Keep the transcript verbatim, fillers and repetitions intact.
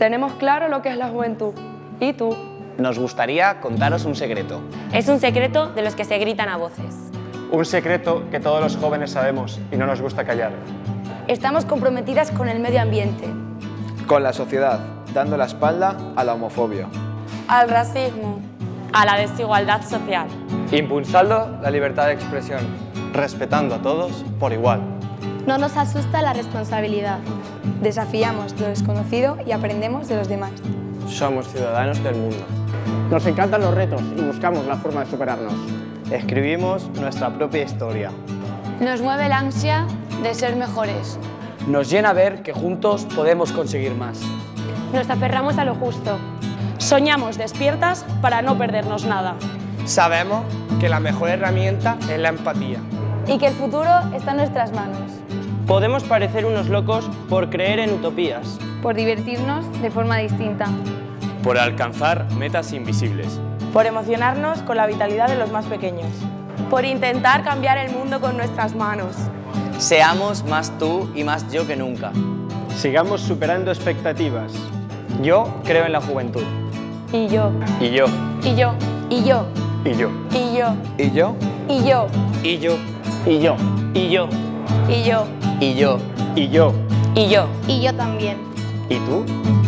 Tenemos claro lo que es la juventud. ¿Y tú? Nos gustaría contaros un secreto. Es un secreto de los que se gritan a voces. Un secreto que todos los jóvenes sabemos y no nos gusta callar. Estamos comprometidas con el medio ambiente. Con la sociedad, dando la espalda a la homofobia. Al racismo. A la desigualdad social. Impulsando la libertad de expresión. Respetando a todos por igual. No nos asusta la responsabilidad. Desafiamos lo desconocido y aprendemos de los demás. Somos ciudadanos del mundo. Nos encantan los retos y buscamos la forma de superarnos. Escribimos nuestra propia historia. Nos mueve la ansia de ser mejores. Nos llena ver que juntos podemos conseguir más. Nos aferramos a lo justo. Soñamos despiertas para no perdernos nada. Sabemos que la mejor herramienta es la empatía. Y que el futuro está en nuestras manos. Podemos parecer unos locos por creer en utopías. Por divertirnos de forma distinta. Por alcanzar metas invisibles. Por emocionarnos con la vitalidad de los más pequeños. Por intentar cambiar el mundo con nuestras manos. Seamos más tú y más yo que nunca. Sigamos superando expectativas. Yo creo en la juventud. Y yo. Y yo. Y yo. Y yo. Y yo. Y yo. ¿Y yo? Y yo. Y yo. Y yo. Y yo. Y yo. Y yo. Y yo. Y yo. Y yo también. ¿Y tú?